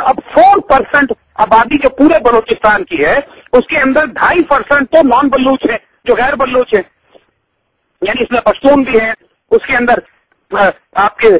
अब 4% आबादी जो पूरे बलूचिस्तान की है उसके अंदर 2.5% तो नॉन बलूच है, जो गैर बलूच है, यानी इसमें पश्तून भी है, उसके अंदर आपके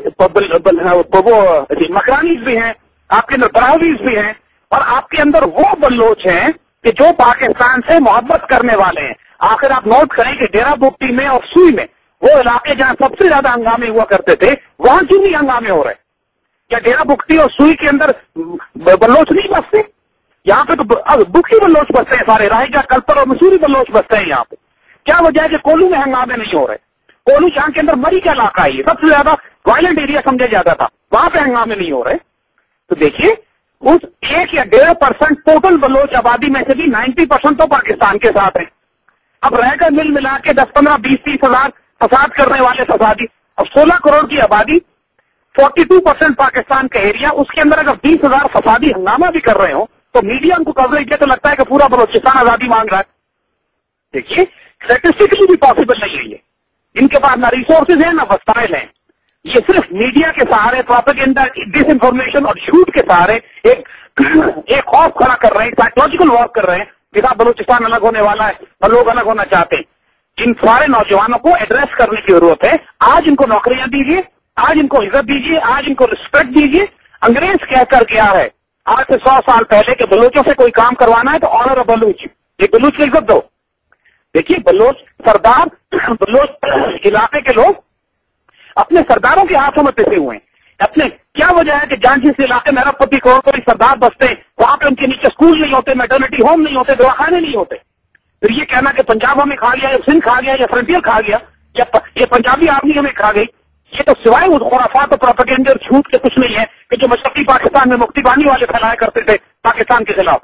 मकरानीज भी हैं, आपके अंदर ब्राहवीज भी हैं, और आपके अंदर वो बलोच हैं कि जो पाकिस्तान से मोहब्बत करने वाले हैं। आखिर आप नोट करें कि डेरा बुगटी में और सुई में, वो इलाके जहां सबसे ज्यादा हंगामे हुआ करते थे, वहां क्यों नहीं हंगामे हो रहे? क्या डेरा बुगटी और सुई के अंदर बलोच नहीं बसते? यहाँ पे तो अब बुगटी बलोच बसते हैं सारे, रायगा, कल्पर और मसूरी बलोच बसते हैं यहाँ पे। क्या वजह है कि कोलू में हंगामे नहीं हो रहे? कोलू जहां के अंदर मरी का इलाका है, सबसे ज्यादा वायलेंट एरिया समझा जाता था, वहां पे हंगामे नहीं हो रहे। तो देखिए, उस 1 या 1.5% टोटल बलोच आबादी में से भी 90% तो पाकिस्तान के साथ है। अब रहकर मिल मिला के 10, 15, 20, 30 हजार फसाद करने वाले फसादी। अब 16 करोड़ की आबादी, 42% पाकिस्तान का एरिया, उसके अंदर अगर 20,000 फसादी हंगामा भी कर रहे हो तो मीडिया उनको कवरेज दिया तो लगता है कि पूरा बलोचिस्तान आजादी मांग रहा है। देखिए, स्टैटिस्टिकली भी पॉसिबल नहीं है ये। इनके पास ना रिसोर्सेज है ना वसाइल है। ये सिर्फ मीडिया के सहारे, प्रोपेगेंडा, डिसइंफॉर्मेशन और झूठ के सहारे एक खौफ खड़ा कर रहे हैं, साइकोलॉजिकल वॉर कर रहे हैं कि साहब बलूचिस्तान अलग होने वाला है और लोग अलग होना चाहते हैं। इन सारे नौजवानों को एड्रेस करने की जरूरत है। आज इनको नौकरियां दीजिए, आज इनको इज्जत दीजिए, आज इनको रिस्पेक्ट दीजिए। अंग्रेज कहकर गया है आज से 100 साल पहले कि बलूचों से कोई काम करवाना है तो ऑनर बलूच, ये बलूच की इज्जत दो। देखिए, बलोच सरदार, बलोच इलाके के लोग अपने सरदारों के हाथों में पिसे हुए हैं। अपने क्या वजह है कि जहां जिस इलाके में अरबपति करोड़ कोई सरदार बसते हैं, वहां पे उनके नीचे स्कूल नहीं होते, मैटरनिटी होम नहीं होते, दवाखाने नहीं होते। फिर ये कहना कि पंजाब हमें खा गया, या सिंध खा गया, या फ्रंटियर खा गया, या ये पंजाबी आर्मी हमें खा गई, ये तो सिवाय उस खुराफात और प्रोपेगेंडा और झूठ के कुछ नहीं है कि जो मशरकी पाकिस्तान में मुक्ति बानी वाले फैलाया करते थे पाकिस्तान के खिलाफ।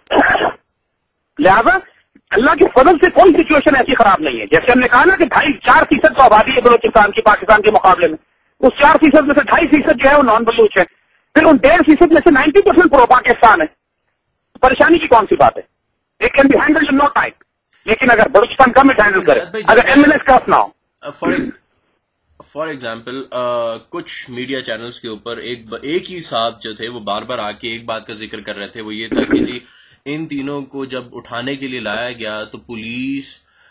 लिहाजा अल्लाह के फजल से कोई सिचुएशन ऐसी खराब नहीं है। जैसे हमने कहा ना कि 2.5-4% तो आबादी है बलूचिस्तान की पाकिस्तान के मुकाबले में, उस 4% में से 2.5% जो है वो नॉन बलूच है। फिर उन 1.5% में से 90% प्रो पाकिस्तान है। परेशानी की कौन सी बात है? It can be handled in no time. लेकिन अगर बलूचिस्तान कम हैंडल करे, अगर एमएनएस कफ ना हो। फॉर एग्जाम्पल कुछ मीडिया चैनल्स के ऊपर एक ही साहब जो थे वो बार बार आके एक बात का जिक्र कर रहे थे, वो ये था कि जी इन तीनों को जब उठाने के लिए लाया गया तो पुलिस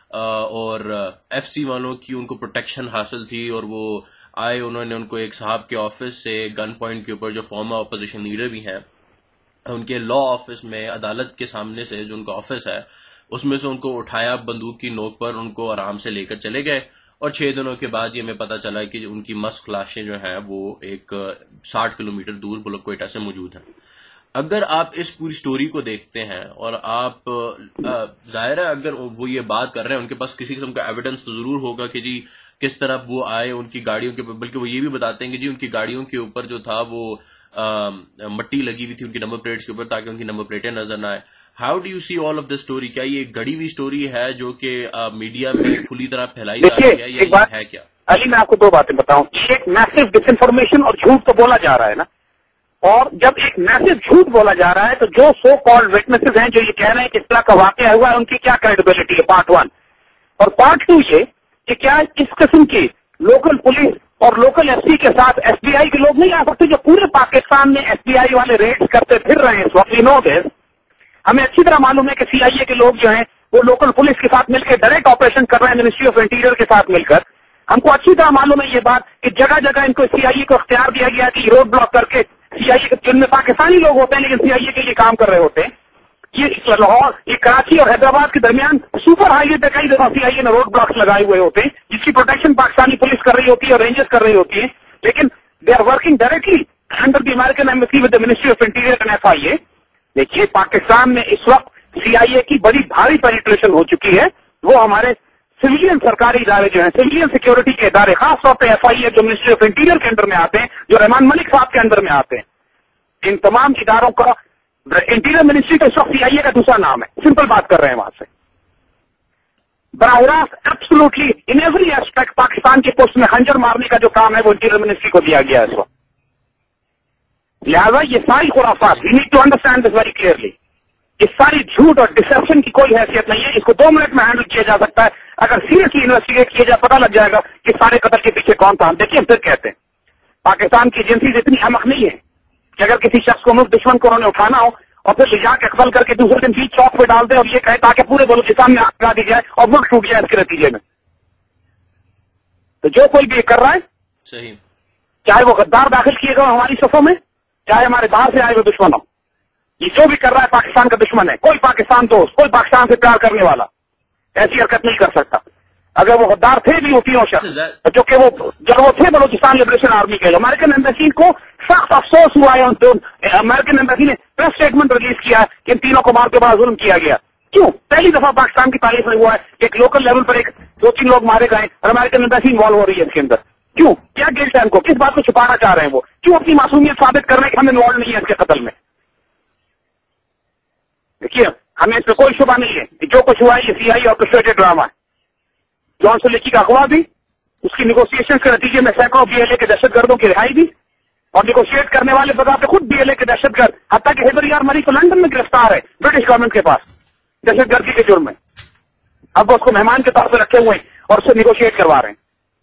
और एफसी वालों की उनको प्रोटेक्शन हासिल थी, और वो आए, उन्होंने उनको एक साहब के ऑफिस से गन पॉइंट के ऊपर, जो फॉर्मर अपोजिशन लीडर भी हैं, उनके लॉ ऑफिस में अदालत के सामने से जो उनका ऑफिस है उसमें से उनको उठाया, बंदूक की नोक पर उनको आराम से लेकर चले गए। और 6 दिनों के बाद ये हमें पता चला कि उनकी मस्क लाशें जो हैं वो एक 60 किलोमीटर दूर बुलक कोयटा से मौजूद हैं। अगर आप इस पूरी स्टोरी को देखते हैं और आप जाहिर है अगर वो ये बात कर रहे हैं, उनके पास किसी किस्म का एविडेंस तो जरूर होगा कि जी किस तरह वो आए उनकी गाड़ियों के, बल्कि वो ये भी बताते हैं कि जी उनकी गाड़ियों के ऊपर जो था वो मट्टी लगी हुई थी उनकी नंबर प्लेट्स के ऊपर, ताकि उनकी नंबर प्लेटें नजर ना आए। How do you see all of this story? क्या ये गढ़ी हुई स्टोरी है जो कि मीडिया में खुली तरह फैलाई जा रही है, या ये है क्या? अली, मैं आपको 2 बातें बताऊं। एक मैसिव डिसइंफॉर्मेशन और झूठ तो बोला जा रहा है ना, और जब एक मैसिव झूठ बोला जा रहा है तो जो सो कॉल्ड विटनेसेस हैं जो ये कह रहे हैं कि इस तरह का वाकया हुआ है, उनकी क्या क्रेडिबिलिटी है? पार्ट 1। और पार्ट 2 ये कि क्या इस किस्म की लोकल पुलिस और लोकल एसपी के साथ एसबीआई के लोग नहीं आ सकते, जो पूरे पाकिस्तान में एसबीआई वाले रेड्स करते फिर रहे हैं इस वक्त? नो दिस, हमें अच्छी तरह मालूम है कि सीआईए के लोग जो हैं वो लोकल पुलिस के साथ मिलकर डायरेक्ट ऑपरेशन कर रहे हैं, मिनिस्ट्री ऑफ इंटीरियर के साथ मिलकर। हमको अच्छी तरह मालूम है ये बात कि जगह जगह इनको सीआईए को इख्तियार दिया गया कि रोड ब्लॉक करके सीआईए के, जिनमें पाकिस्तानी लोग होते हैं लेकिन सीआईए के लिए काम कर रहे होते हैं, ये लाहौर, ये कराची और हैदराबाद के दरमियान सुपर हाईवे पे कई दफा सीआईए ने रोड ब्लॉक्स लगाए हुए होते हैं, जिसकी प्रोटेक्शन पाकिस्तानी पुलिस कर रही होती है और रेंजर्स कर रही होती है। लेकिन they are working directly under the American embassy with the ministry of interior and FIA. देखिए, पाकिस्तान में इस वक्त सीआईए की बड़ी भारी पेनिट्रेशन हो चुकी है। वो हमारे सिविलियन सरकारी इदारे जो हैं, सिविलियन सिक्योरिटी के इदारे, खासतौर पर एफआईए जो मिनिस्ट्री ऑफ इंटीरियर के अंडर में आते हैं, जो रहमान मलिक साहब के अंदर में आते हैं, इन तमाम इदारों का इंटीरियर मिनिस्ट्री तो इस वक्त सीआईए का दूसरा नाम है। सिंपल बात कर रहे हैं वहां से बराह रास्त absolutely in every aspect Pakistan की पोस्ट में खंजर मारने का जो काम है वो इंटीरियर मिनिस्ट्री को दिया गया है इस वक्त। लिहाजा ये सारी खुराफात, we need to understand this very clearly. इस सारी झूठ और डिसेप्शन की कोई हैसियत नहीं है। इसको 2 मिनट में हैंडल किया जा सकता है। अगर सीरियसली इन्वेस्टिगेट किया जाए पता लग जाएगा कि सारे कत्ल के पीछे कौन था। देखिए, फिर कहते हैं पाकिस्तान की एजेंसीज इतनी अहमक नहीं है کہ اگر کسی شخص کو ملک دشمن کو انہوں نے اٹھانا ہو اور پھر لے جا کے قتل کر کے دوسرے دن بیچ چوک پہ ڈال دے اور یہ کہے تاکہ پورے بلوچستان میں آگ لگا دی جائے اور ملک ٹوٹ جائے اس کے نتیجے میں. تو جو کوئی بھی یہ کر رہا ہے صحیح، چاہے وہ غدار داخل کیے گئے ہماری صفوں میں، چاہے ہمارے باہر سے آئے ہوئے دشمن ہو، یہ جو بھی کر رہا ہے پاکستان کا دشمن ہے. کوئی پاکستان دوست، کوئی پاکستان سے پیار کرنے والا ایسی حرکت نہیں کر سکتا. اگر وہ غدار تھے بھی ہوتی ہوں شخص جو کہ وہ جب وہ تھے بلوچستان لبریشن آرمی کے، امریکن ایمبیسی کو سخت افسوس ہوا ہے. امریکن ایمبیسی نے پریس اسٹیٹمنٹ ریلیز کیا ہے کہ ان تینوں کو مار کے بعد ظلم کیا گیا. کیوں؟ پہلی دفعہ پاکستان کی تاریخ میں ہوا ہے کہ ایک لوکل لیول پر ایک 2-3 لوگ مارے گئے اور امریکن ایمبیسی انوالو ہو رہی ہے اس کے اندر. کیوں؟ کیا گلٹ ہے ان کو؟ کس بات کو چھپانا چاہ رہے ہیں وہ؟ کیوں اپنی معصومیت ثابت کرنے کے ہم انوالو نہیں ہے اس کے قتل میں؟ دیکھیے ہمیں اس پہ کوئی شبہ نہیں ہے کہ جو کچھ ہوا ہے یہ CIA آرکسٹریٹڈ ڈرامہ ہے. جان سلیکی کا اغوا بھی، اس کی نیگوسیشن کے نتیجے میں سینکڑوں BLA کے دہشت گردوں کی رہائی بھی، اور نیگوشیٹ کرنے والے بذات خود BLA کے دہشت گرد، حتیٰ کہ حیدر یار مری کو لندن میں گرفتار ہے برٹش گورنمنٹ کے پاس دہشت گردی کے جرم میں. اب وہ اس کو مہمان کے طور پہ رکھے ہوئے ہیں اور اس سے نیگوشیٹ کروا رہے ہیں.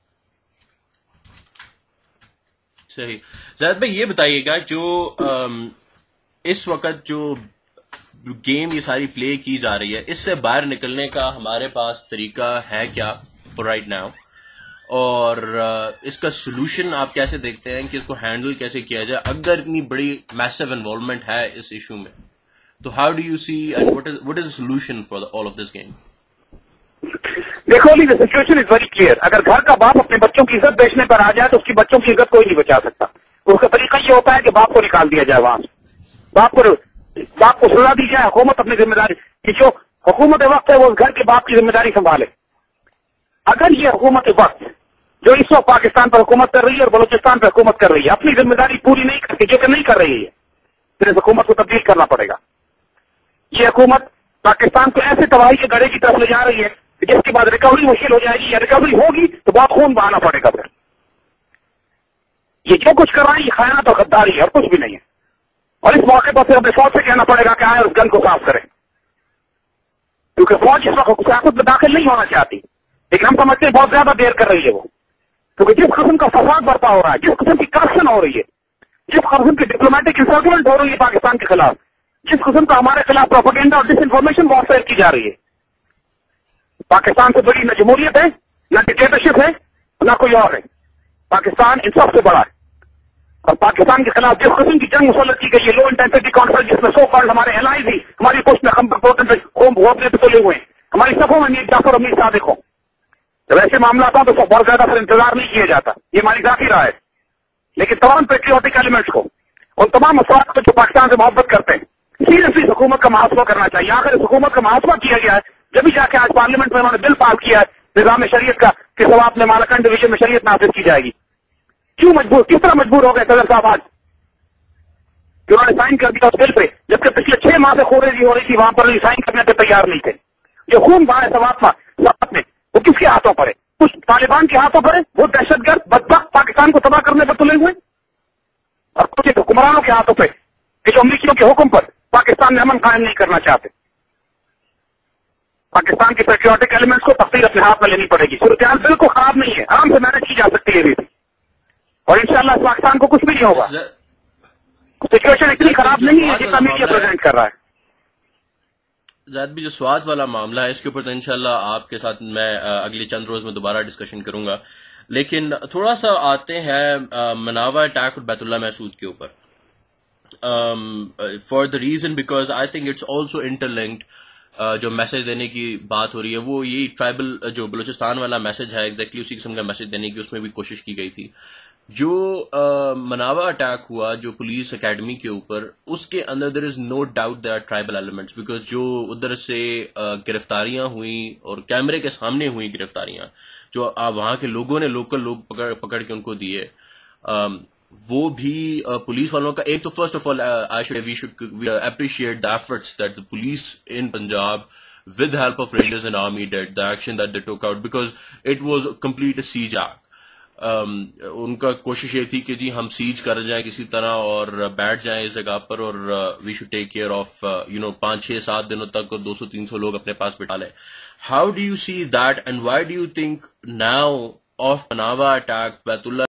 صحیح. زید بھائی یہ بتائیے گا جو اس وقت جو گیم یہ ساری پلے کی جا رہی ہے، اس سے باہر نکلنے کا ہمارے پاس طریقہ ہے کیا رائٹ ناؤ، اور اس کا سولوشن آپ کیسے دیکھتے ہیں کہ اس کو ہینڈل کیسے کیا جائے اگر اتنی بڑی میسو انوالومنٹ ہے اس ایشو میں؟ تو how do you see and what is the solution for all of this game؟ دیکھو لی سچویشن از ویری کلیئر. اگر گھر کا باپ اپنے بچوں کی عزت بیچنے پر آ جائے تو اس کی بچوں کی عزت کوئی نہیں بچا سکتا. اس کا طریقہ یہ ہوتا ہے کہ باپ کو نکال دیا جائے وہاں سے، باپ کو سزا دی جائے، حکومت اپنی ذمہ داری کی جو حکومت وقت ہے وہ اس گھر کے باپ کی ذمہ داری سنبھالے. اگر یہ حکومت وقت جو اس وقت پاکستان پر حکومت کر رہی ہے اور بلوچستان پر حکومت کر رہی ہے اپنی ذمہ داری پوری نہیں کرتی، جو کہ نہیں کر رہی ہے، پھر اس حکومت کو تبدیل کرنا پڑے گا. یہ حکومت پاکستان کو ایسے تباہی کے گڑھے کی طرف لے جا رہی ہے جس کے بعد ریکوری مشکل ہو جائے گی، یا ریکوری ہوگی تو بہت خون بہانا پڑے گا. پھر یہ جو کچھ کر رہا ہے یہ خیانت اور غداری ہے اور کچھ بھی نہیں ہے. اور اس موقع پر پھر اپنے فوج سے کہنا پڑے گا کہ آئے اس گن کو صاف کریں، کیونکہ فوج اس وقت سیاست میں داخل نہیں ہونا چاہتی، لیکن ہم سمجھتے ہیں بہت زیادہ دیر کر رہی ہے وہ، کیونکہ جس قسم کا فساد برپا ہو رہا ہے، جس قسم کی کرپشن ہو رہی ہے، جس قسم کی ڈپلومیٹک انسلٹمنٹ ہو رہی ہے پاکستان کے خلاف، جس قسم کا ہمارے خلاف پروپیگنڈا اور ڈس انفارمیشن وارفیئر کی جا رہی ہے. پاکستان سے بڑی نہ جمہوریت ہے، نہ ڈکٹیٹرشپ ہے، نہ کوئی اور ہے. پاکستان ان سب سے بڑا ہے. اور پاکستان کے خلاف جس قسم کی جنگ مسلط کی گئی ہے، لو انٹینسٹی کانفرنس جس میں سو کالڈ ہمارے الائز ہی ہماری پوسٹ میں پہ تلے ہوئے ہیں، ہماری صفوں میں میر جعفر اور میر صادق ہوں. جب ایسے معاملات ہوں تو بہت زیادہ پھر انتظار نہیں کیا جاتا، یہ ہماری ذاتی رائے ہے. لیکن تمام پیٹریوٹک ایلیمنٹس کو، ان تمام افراد کو جو پاکستان سے محبت کرتے ہیں، سیریسلی حکومت کا محاسبہ کرنا چاہیے. آخر اس حکومت کا محاسبہ کیا گیا ہے جبھی جا کے آج پارلیمنٹ میں انہوں نے بل پاس کیا ہے نظام شریعت کا کہ سوات میں مالاکنڈ ڈویژن میں شریعت نافذ کی جائے گی. کیوں مجبور، کس طرح مجبور ہو گئے صدر صاحب آج کہ انہوں نے سائن کر دیا اس بل پہ، جبکہ پچھلے 6 ماہ سے خوریزی ہو رہی تھی وہاں پر سائن کرنے پہ تیار نہیں تھے. جو خون بہا ہے سوات میں وہ کس کے ہاتھوں پر ہے؟ کچھ طالبان کے ہاتھوں پر ہے، وہ دہشت گرد بدبخت پاکستان کو تباہ کرنے پر تلے ہوئے، اور کچھ حکمرانوں کے ہاتھوں پہ کہ جو امریکیوں کے حکم پر پاکستان میں امن قائم نہیں کرنا چاہتے. پاکستان کے پیٹریوٹک ایلیمنٹس کو تفصیل اپنے ہاتھ میں لینی پڑے گی. صورتحال بالکل خراب نہیں ہے، آرام سے مینج کی جا سکتی ہے بھی، اور انشاءاللہ اس پاکستان کو کچھ بھی نہیں ہوگا. سچویشن اتنی خراب نہیں ہے جتنا میڈیا پریزنٹ کر رہا ہے. زید بھی جو سوات والا معاملہ ہے اس کے اوپر تو انشاءاللہ آپ کے ساتھ میں اگلے چند روز میں دوبارہ ڈسکشن کروں گا، لیکن تھوڑا سا آتے ہیں مناوا اٹیک اور بیت اللہ محسود کے اوپر. For the reason because I think it's also interlinked. جو میسج دینے کی بات ہو رہی ہے وہ یہی ٹرائبل جو بلوچستان والا میسج ہے ایگزیکٹلی اسی قسم کا میسج دینے کی اس میں بھی کوشش کی گئی تھی. جو مناوا اٹیک ہوا جو پولیس اکیڈمی کے اوپر، اس کے اندر there is no doubt there are tribal elements, because جو ادھر سے گرفتاریاں ہوئیں اور کیمرے کے سامنے ہوئی گرفتاریاں جو وہاں کے لوگوں نے لوکل لوگ پکڑ کے ان کو دیے، وہ بھی پولیس والوں کا ایک تو first of all we should appreciate the efforts that the police in Punjab with the help of Rangers and Army did the action that they took out because it was a complete siege act. ان کا کوشش یہ تھی کہ جی ہم سیج کر جائیں کسی طرح اور بیٹھ جائیں اس جگہ پر، اور we should take care of 5-6-7 دنوں تک اور 200-300 لوگ اپنے پاس بٹھا لیں. How do you see that and why do you think now of Manawa attack بیت اللہ